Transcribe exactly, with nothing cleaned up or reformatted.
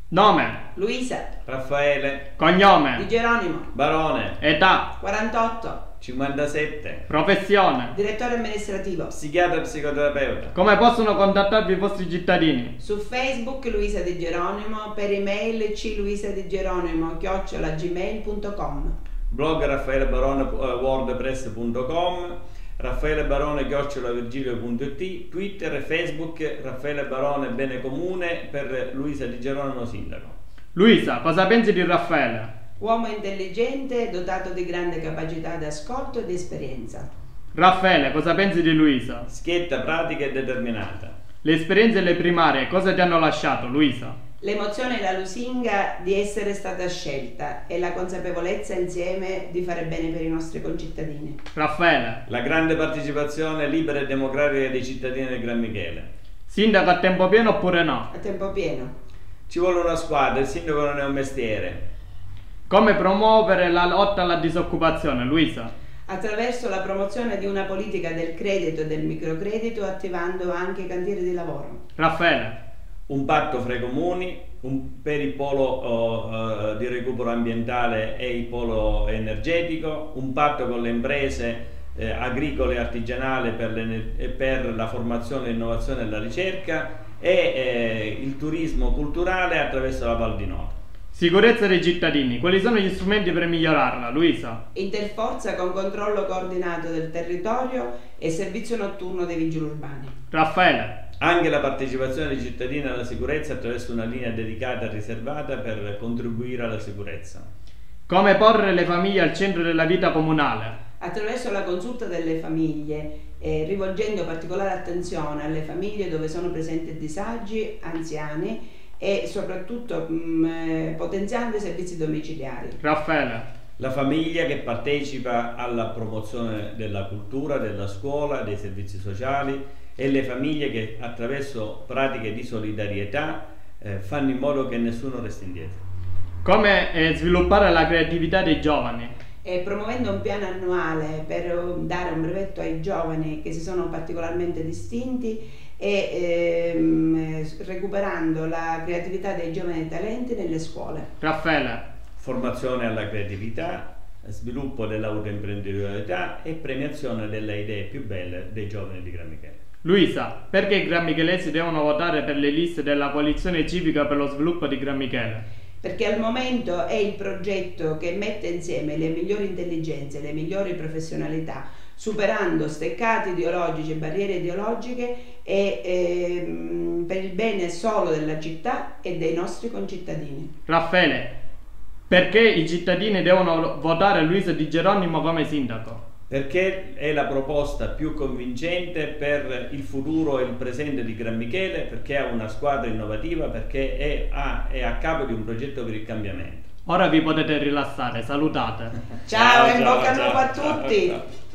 Nome: Luisa Raffaele cognome: Di Geronimo, Barone, età, quarantotto, cinquantasette, professione. direttore amministrativo. psichiatra e psicoterapeuta. Come possono contattarvi i vostri cittadini? Su Facebook Luisa Di Geronimo, per email cluisadigeronimo chiocciola gmail punto com. Blog raffaelebarone wordpress punto com, Raffaele Barone chiocciola virgilio punto it, Twitter e Facebook Raffaele Barone Bene Comune per Luisa Di Geronimo sindaco. Luisa, cosa pensi di Raffaele? Uomo intelligente, dotato di grande capacità di ascolto e di esperienza. Raffaele, cosa pensi di Luisa? Schietta, pratica e determinata. Le esperienze e le primarie cosa ti hanno lasciato, Luisa? L'emozione e la lusinga di essere stata scelta e la consapevolezza insieme di fare bene per i nostri concittadini. Raffaele, La grande partecipazione libera e democratica dei cittadini del Gran Michele. sindaco a tempo pieno oppure no? A tempo pieno. Ci vuole una squadra, il sindaco non è un mestiere. Come promuovere la lotta alla disoccupazione, Luisa? Attraverso la promozione di una politica del credito e del microcredito, attivando anche i cantieri di lavoro. Raffaele, Un patto fra i comuni, un, per il polo oh, uh, di recupero ambientale e il polo energetico, un patto con le imprese eh, agricole e artigianali per, le, per la formazione, l'innovazione e la ricerca e eh, il turismo culturale attraverso la Val di Noto. sicurezza dei cittadini, quali sono gli strumenti per migliorarla, Luisa? Interforza con controllo coordinato del territorio e servizio notturno dei vigili urbani. Raffaele, Anche la partecipazione dei cittadini alla sicurezza attraverso una linea dedicata e riservata per contribuire alla sicurezza. come porre le famiglie al centro della vita comunale? Attraverso la consulta delle famiglie, eh, rivolgendo particolare attenzione alle famiglie dove sono presenti disagi, anziani e soprattutto mh, eh, potenziando i servizi domiciliari. Raffaele, La famiglia che partecipa alla promozione della cultura, della scuola, dei servizi sociali e le famiglie che attraverso pratiche di solidarietà eh, fanno in modo che nessuno resti indietro. come eh, sviluppare la creatività dei giovani? E promuovendo un piano annuale per dare un brevetto ai giovani che si sono particolarmente distinti e ehm, recuperando la creatività dei giovani talenti nelle scuole. Raffaele, Formazione alla creatività, sviluppo dell'autoimprenditorialità e premiazione delle idee più belle dei giovani di Gran Michele. Luisa, perché i Gran Michelesi devono votare per le liste della coalizione civica per lo sviluppo di Gran Michele? Perché al momento è il progetto che mette insieme le migliori intelligenze, le migliori professionalità, superando steccati ideologici e barriere ideologiche e ehm, per il bene solo della città e dei nostri concittadini. Raffaele, perché i cittadini devono votare Luisa Di Geronimo come sindaco? Perché è la proposta più convincente per il futuro e il presente di Gran Michele, perché ha una squadra innovativa, perché è a, è a capo di un progetto per il cambiamento. Ora vi potete rilassare, salutate. Ciao, Ciao, in bocca al ciao, lupo a ciao, tutti! ciao.